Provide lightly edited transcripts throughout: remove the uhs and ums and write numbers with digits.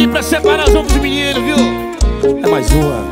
pedir pra separar os homens dos meninos, viu? É mais uma.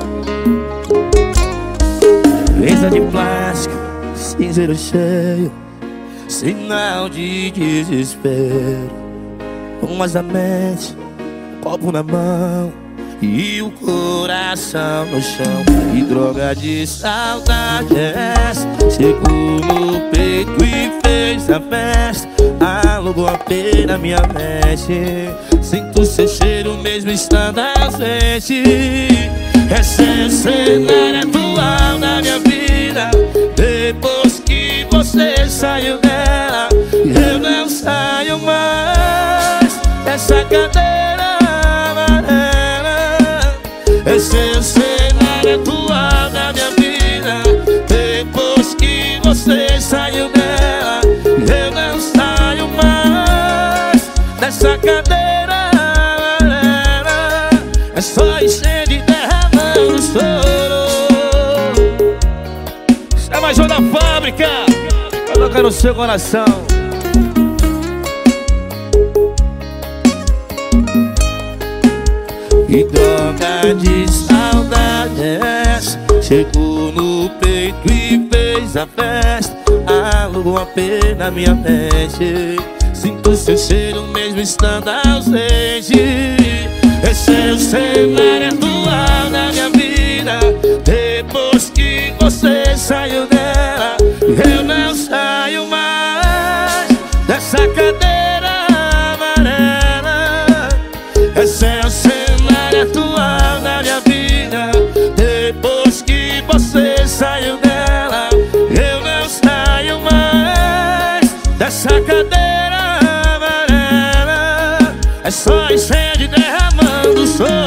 Mesa de plástico, cinzeiro cheio, sinal de desespero. Umas da mente, copo na mão e o coração no chão. E droga de saudade é essa? Chegou no peito e fez a festa. Alugou a pena minha mente. Sinto seu cheiro mesmo estando ausente. Esse é o cenário atual da minha vida. Depois que você saiu dela, eu não saio mais dessa cadeira amarela. Esse é o cenário atual da minha vida. Depois que você saiu dela, eu não saio mais dessa cadeira amarela. É só incêndio derramando choro. Isso é mais um da fábrica. Coloca no seu coração. Que droga de saudade é essa? Chegou no peito e fez a festa. Alugou a pena minha mente. Sinto seu cheiro mesmo estando ausente. Esse é o cenário atual da minha vida. Depois que você saiu dela, eu não saio mais dessa cadeira amarela. Esse é o cenário atual da minha vida. Depois que você saiu dela, eu não saio mais dessa cadeira amarela. É só incêndio derramando sol.